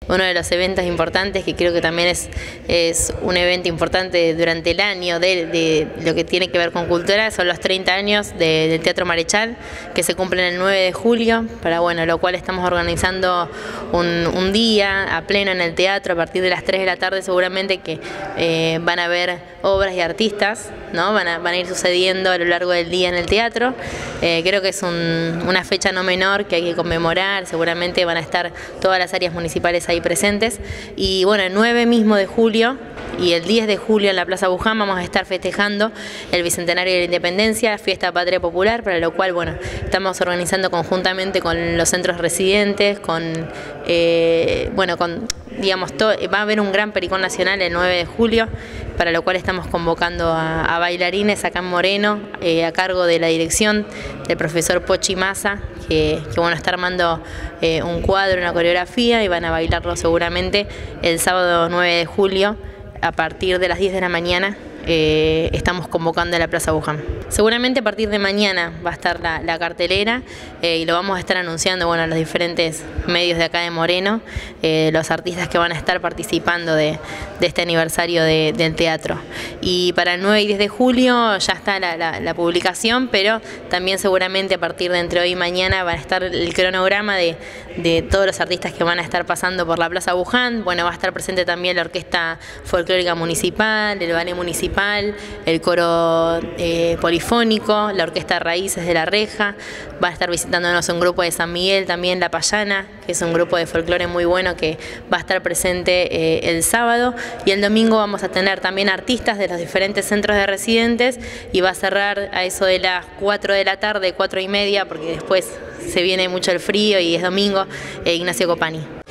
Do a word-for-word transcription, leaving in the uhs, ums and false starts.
Uno de los eventos importantes, que creo que también es, es un evento importante durante el año de, de lo que tiene que ver con cultura, son los treinta años de, del Teatro Marechal, que se cumplen el nueve de julio, para bueno, lo cual estamos organizando un, un día a pleno en el teatro a partir de las tres de la tarde, seguramente que eh, van a haber obras y artistas, ¿no? Van a, van a ir sucediendo a lo largo del día en el teatro. Eh, creo que es un, una fecha no menor que hay que conmemorar, seguramente van a estar todas las áreas municipales ahí presentes. Y bueno, el nueve mismo de julio y el diez de julio en la Plaza Buján vamos a estar festejando el Bicentenario de la Independencia, Fiesta Patria Popular, para lo cual bueno, estamos organizando conjuntamente con los centros residentes, con, eh, bueno, con digamos, todo, va a haber un gran pericón nacional el nueve de julio, para lo cual estamos convocando a, a bailarines acá en Moreno, eh, a cargo de la dirección del profesor Pochi Massa, que, que bueno, está armando eh, un cuadro, una coreografía, y van a bailarlo seguramente el sábado nueve de julio a partir de las diez de la mañana. Eh, estamos convocando a la Plaza Buján. Seguramente a partir de mañana va a estar la, la cartelera eh, y lo vamos a estar anunciando bueno, a los diferentes medios de acá de Moreno, eh, los artistas que van a estar participando de, de este aniversario de, del teatro. Y para el nueve y diez de julio ya está la, la, la publicación, pero también seguramente a partir de entre hoy y mañana va a estar el cronograma de, de todos los artistas que van a estar pasando por la Plaza Buján. Bueno, va a estar presente también la Orquesta Folclórica Municipal, el Ballet Municipal, el coro eh, polifónico, la Orquesta Raíces de La Reja, va a estar visitándonos un grupo de San Miguel, también La Payana, que es un grupo de folclore muy bueno que va a estar presente eh, el sábado, y el domingo vamos a tener también artistas de los diferentes centros de residentes, y va a cerrar a eso de las cuatro de la tarde, cuatro y media, porque después se viene mucho el frío y es domingo, eh, Ignacio Copani.